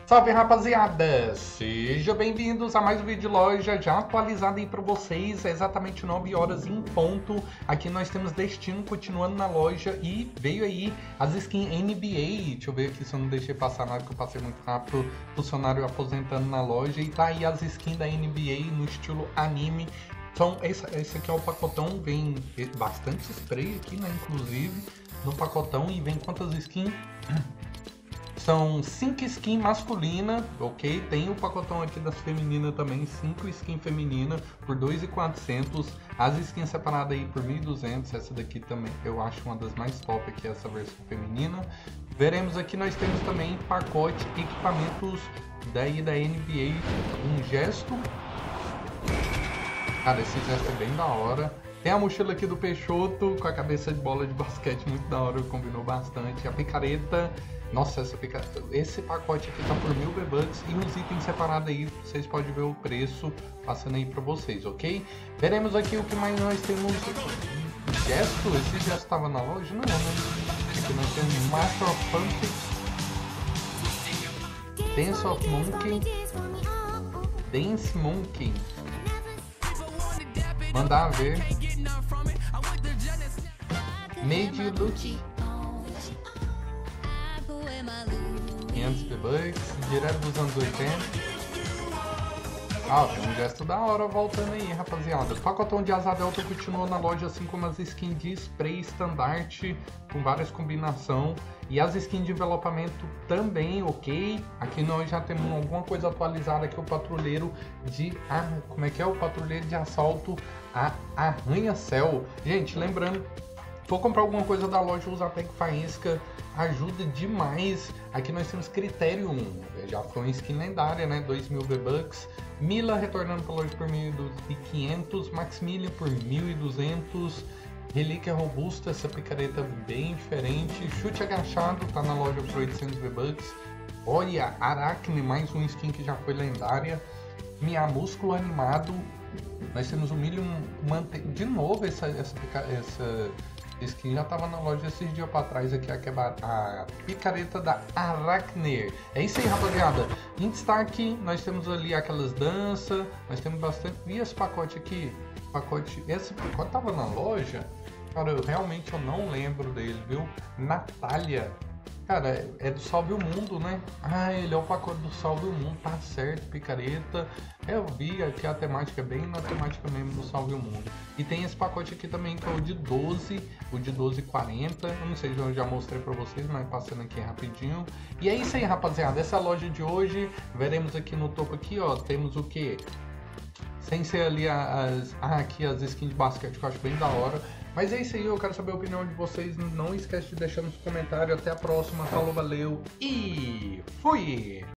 Salve, rapaziada! Sejam bem-vindos a mais um vídeo de loja já atualizado aí para vocês, é exatamente 9 horas em ponto. Aqui nós temos Destino continuando na loja e veio aí as skins NBA. Deixa eu ver aqui se eu não deixei passar nada, que eu passei muito rápido. Funcionário aposentando na loja e tá aí as skins da NBA no estilo anime. Então esse aqui é o pacotão, vem bastante spray aqui, né, inclusive no pacotão. E vem quantas skins? São 5 skins masculinas, ok? Tem o pacotão aqui das femininas também, 5 skins femininas por 2.400. As skins separadas aí por 1.200, essa daqui também eu acho uma das mais top aqui, essa versão feminina. Veremos aqui, nós temos também pacote equipamentos daí da NBA, um gesto. Cara, esse gesto é bem da hora. Tem a mochila aqui do Peixoto com a cabeça de bola de basquete, muito da hora, combinou bastante. A picareta, nossa, esse pacote aqui tá por 1.000 V-Bucks e uns itens separados aí, vocês podem ver o preço passando aí pra vocês, ok? Veremos aqui o que mais nós temos. Gesto? Esse gesto estava na loja? Não, né? Aqui nós temos Master of Puppets, Dance of Monkey, Dance Monkey. Mandar ver. Made You Look, 500 V-Bucks, direto dos anos 80. Ah, tem um gesto da hora voltando aí, rapaziada. O pacotão de asa delta continuou na loja, assim como as skins de spray standard, com várias combinações. E as skins de envelopamento também, ok? Aqui nós já temos alguma coisa atualizada aqui, o patrulheiro de... como é que é? O patrulheiro de assalto a arranha-céu. Gente, lembrando, for comprar alguma coisa da loja, usa a tag faísca, ajuda demais. Aqui nós temos Criterion, já foi uma skin lendária, né? 2.000 V-Bucks. Mila retornando para a loja por 1.500, Maximilian por 1.200. Relíquia Robusta, essa picareta bem diferente. Chute agachado, tá na loja por 800 V-Bucks. Olha, Aracne, mais um skin que já foi lendária. Minha Músculo animado. Nós temos o Milium de novo, essa skin já tava na loja esses dias pra trás aqui, a picareta da Aracne. É isso aí, rapaziada. Em destaque, nós temos ali aquelas danças, nós temos bastante. E esse pacote aqui? Esse pacote tava na loja? Cara, eu realmente não lembro dele, viu? Natália. Cara, é do Salve o Mundo, né? Ah, ele é o pacote do Salve o Mundo, tá certo, picareta. Eu vi aqui a temática bem na temática mesmo do Salve o Mundo. E tem esse pacote aqui também, que é o de 12, o de 12,40. Eu não sei se eu já mostrei pra vocês, mas passando aqui rapidinho. E é isso aí, rapaziada. Essa é a loja de hoje. Veremos aqui no topo aqui, ó, temos o que? Sem ser ali aqui as skins de basquete, que eu acho bem da hora. Mas é isso aí, eu quero saber a opinião de vocês. Não esquece de deixar nos comentários. Até a próxima. Falou, valeu e fui!